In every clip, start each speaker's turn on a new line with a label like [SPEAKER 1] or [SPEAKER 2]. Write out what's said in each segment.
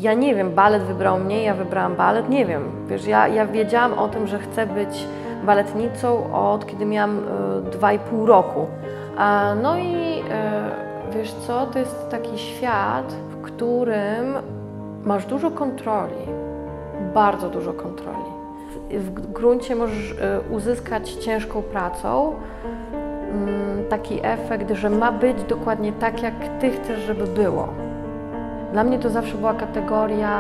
[SPEAKER 1] Ja nie wiem, balet wybrał mnie, ja wybrałam balet, nie wiem. Wiesz, ja wiedziałam o tym, że chcę być baletnicą od kiedy miałam 2,5 roku. No i wiesz co, to jest taki świat, w którym masz dużo kontroli, bardzo dużo kontroli. W gruncie możesz uzyskać ciężką pracą taki efekt, że ma być dokładnie tak, jak ty chcesz, żeby było. Dla mnie to zawsze była kategoria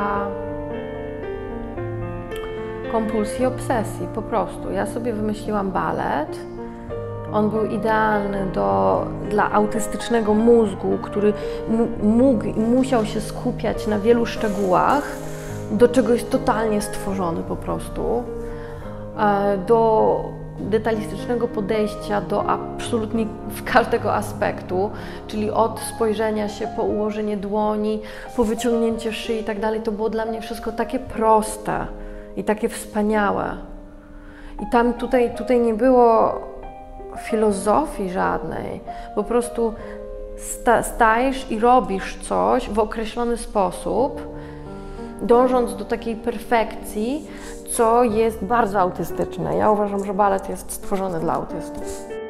[SPEAKER 1] kompulsji, obsesji, po prostu. Ja sobie wymyśliłam balet. On był idealny dla autystycznego mózgu, który musiał się skupiać na wielu szczegółach, do czego jest totalnie stworzony po prostu. Do detalistycznego podejścia do absolutnie każdego aspektu, czyli od spojrzenia się po ułożenie dłoni, po wyciągnięcie szyi i tak dalej, to było dla mnie wszystko takie proste i takie wspaniałe. I tam tutaj nie było filozofii żadnej, po prostu stajesz i robisz coś w określony sposób, dążąc do takiej perfekcji, co jest bardzo autystyczne. Ja uważam, że balet jest stworzony dla autystów.